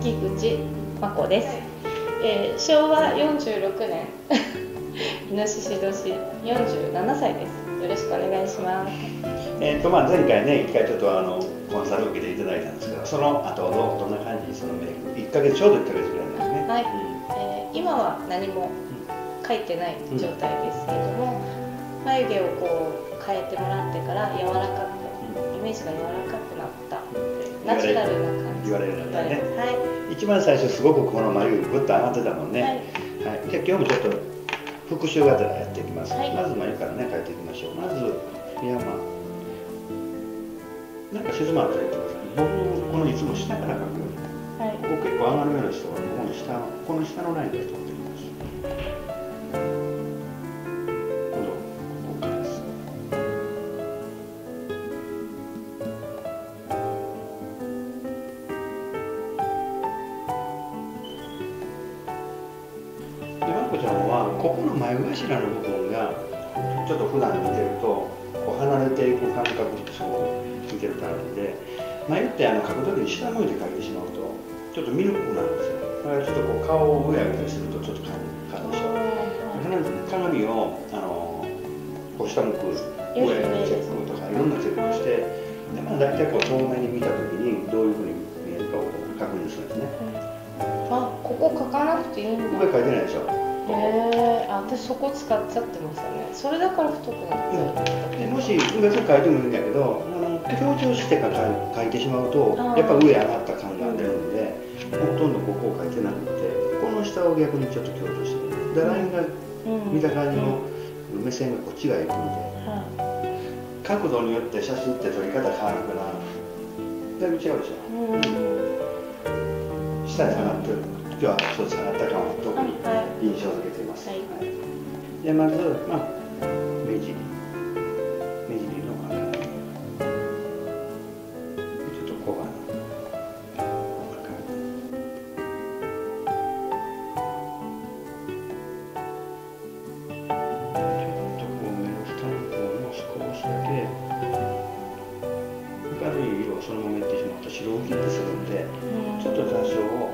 木口真子です。昭和46年イノシシ年47歳です。よろしくお願いします。 前回ね、一回ちょっとコンサルを受けていただいたんですけど、その後どんな感じにそのメイク、1ヶ月ちょうど1ヶ月ぐらいですね。 はい。今は何も描いてない状態ですけれども、眉毛をこう変えてもらってから柔らかく、イメージが柔らかくなった、ナチュラルな感じ。 言われるんだね。 はい。 一番最初すごくこの眉毛ぐっと上がってたもんね。はい。じゃあ今日もちょっと復習がてらやっていきます。まず眉からね描いていきましょう。まずなんか静まったらやってください。僕このいつも下から描くように、僕結構上がるような人はこの下のラインで撮っていきます。今度ここからです。まこちゃんはここの眉頭の部分がちょっと普段見てるとこう離れていく感覚ってすごく見てる感じで、眉って描く時に下向いて描いてしまうとちょっと見にくくなるんですよ。だからちょっとこう顔を上上げたりするとちょっと感じでしょ。鏡をこう下向く上上げチェックとかいろんなチェックをして、大体こう遠目に見た時にどういうふうに見えるかを確認するんですね。 ここ描かなくていいんだ。 上描いてないでしょ。 私そこ使っちゃってましたね。それだから太くなっちゃう。 もし上描いてもいいんだけど、強調して描いてしまうとやっぱ上上がった感が出るんで、ほとんどここを描いてなくて、この下を逆にちょっと強調してる。でラインが見た感じの目線がこっちがいくんで、角度によって写真って撮り方変わるからだいぶ違うでしょ。下に下がってる時はそう下がった感を特に印象づけています。でまず目尻の赤み、ちょっと小鼻赤み、ちょっとこう目の下の方も少しだけ明るい色をそのままいってしまうと白浮きってするんで、ちょっと多少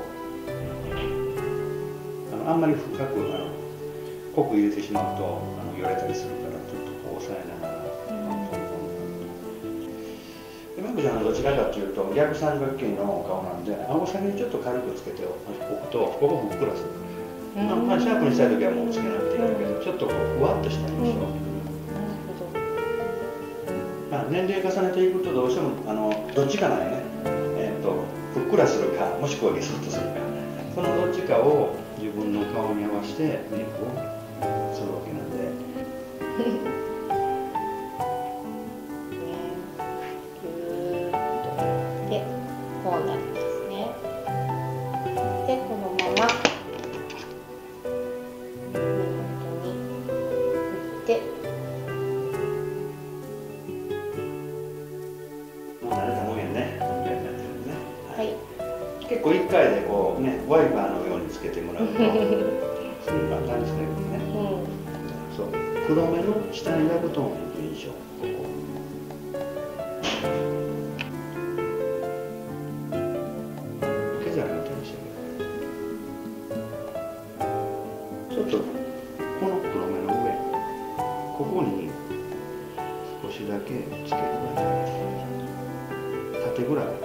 あんまり深く濃く入れてしまうとよれたりするから、ちょっとこう押さえながらまこちゃんはどちらかというと逆三角形の顔なんで、顎先にちょっと軽くつけておくとここふっくらする。シャープにしたい時はもうつけなくていいんだけど、ちょっとこうふわっとした印象。年齢重ねていくとどうしてもどっちかなんよね。ふっくらするか、もしくはゲスッとするか、そのどっちかを自分の顔に合わせてメイクをするわけなんで。 で、こうなりますね。で、このまま本当に振って。 もう慣れたもんやね。結構1回でこうね、ワイパーのようにつけてもらうとすぐ簡単ですね。そう、黒目の下に座布団を置く印象。ここ受け皿みたいにしてちょっとこの黒目の上、ここに少しだけつけるぐらい、縦ぐらい。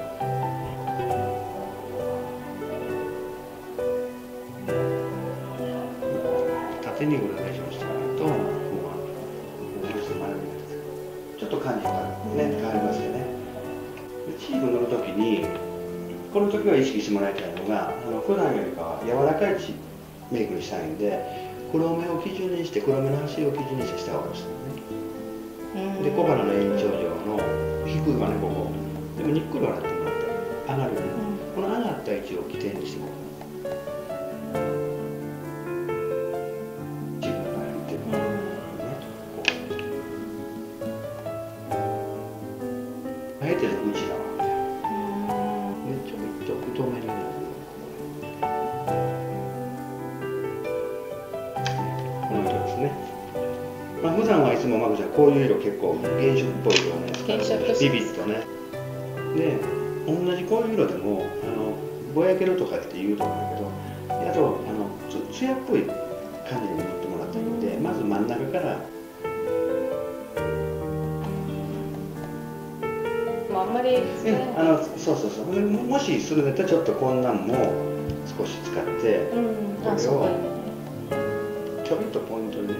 縦にグラデーションしたのと、ちょっと感じがね、変わりますよね。チーム塗るときに、この時は意識してもらいたいのが、普段よりかは柔らかいメイクにしたいんで、黒目を基準にして、黒目の端を基準にして下を下ろすのね。で、小鼻の延長上の低いわね、ここ。でもにっくり笑ってもらって、上がるよね。この上がった位置を起点にしていこう。あえて内側でちょっと太めになるこの色ですね。普段はいつもまこちゃんこういう色結構原色っぽい色をね使う、ビビッとね。で同じこういう色でもぼやけるとかって言うと思うんだけど、あとつやっぽい感じに塗ってもらったので、まず真ん中からあんまりそうそうそう。もしするんだったらちょっとこんなんも少し使って、これをちょびっとポイントでね、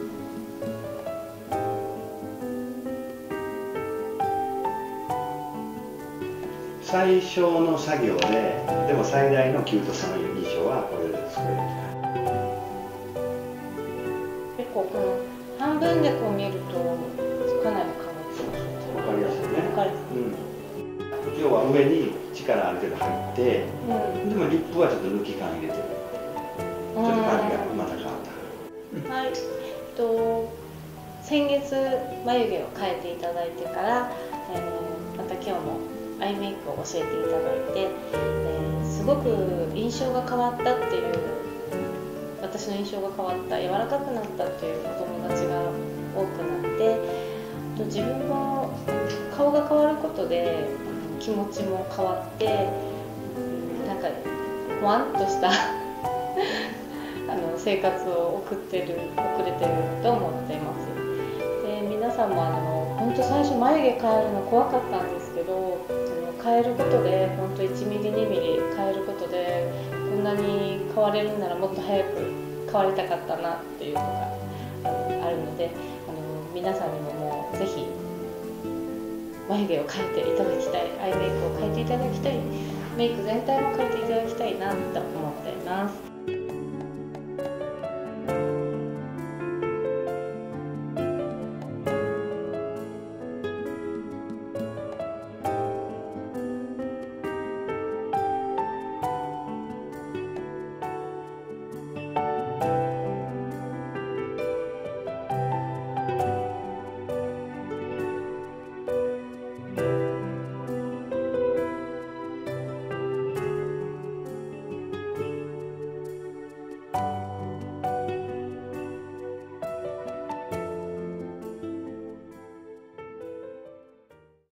最小の作業でも最大のキュートさの印象はこれで作れる。 結構この半分でこう見るとかなり変わってます。 わかりやすいね。 わかります。 要は上に力ある程度入って、でもリップはちょっと抜き感入れてる。ちょっと感じがまた変わった。 はい。先月眉毛を変えていただいてから、また今日もアイメイクを教えていただいて、すごく印象が変わったっていう、私の印象が変わった、柔らかくなったっていうお友達が多くなって、自分も顔が変わることで気持ちも変わって、なんかほわんとした生活を送れてると思っています。で、皆さんも本当最初眉毛変えるの怖かったんですけど、変えることで本当1ミリ2ミリ変えることでこんなに変われるならもっと早く変わりたかったなっていうのがあるので、皆さんにももうぜひ眉毛を変えていただきたい、アイメイクを変えていただきたい、メイク全体も変えていただきたいなと思っています。